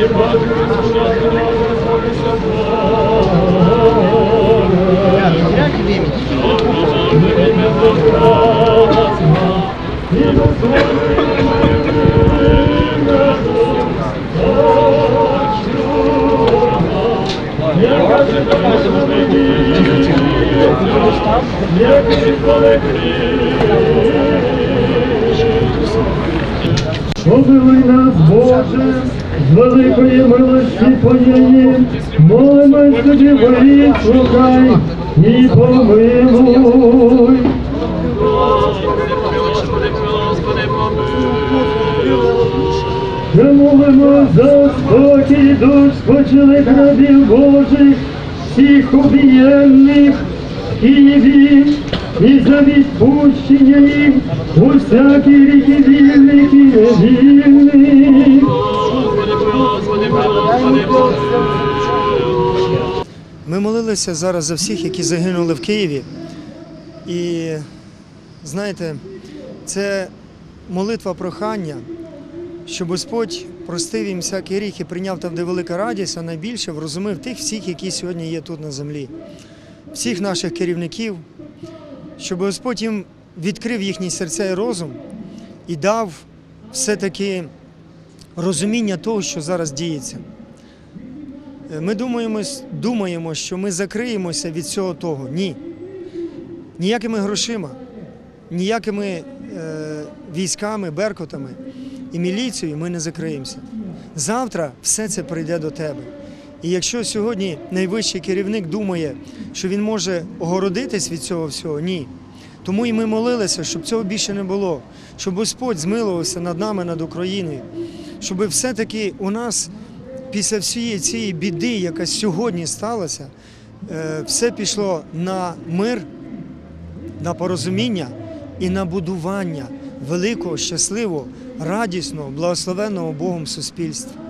Помилуй нас, Боже, з великої милості Твоєї, молимось тобі, воріт, слухай і помилуй. Ми молимо за спокій душ спочилих рабів Божих, всіх убієнних в Києві, і за відпущення їх усякі ріки вільних і невільних. Ми молилися зараз за всіх, які загинули в Києві. І, знаєте, це молитва прохання, щоб Господь простив їм всякий гріх і прийняв там, де велика радість, а найбільше врозумів тих всіх, які сьогодні є тут на землі. Всіх наших керівників, щоб Господь їм відкрив їхні серця і розум і дав все-таки розуміння того, що зараз діється. Ми думаємо, що ми закриємося від всього того. Ні. Ніякими грошима, ніякими військами, беркутами і міліцією ми не закриємося. Завтра все це прийде до тебе. І якщо сьогодні найвищий керівник думає, що він може огородитись від цього всього, ні. Тому і ми молилися, щоб цього більше не було, щоб Господь змилувався над нами, над Україною, щоб все-таки у нас після всієї цієї біди, яка сьогодні сталася, все пішло на мир, на порозуміння і на будування великого, щасливого, радісного, благословенного Богом суспільства.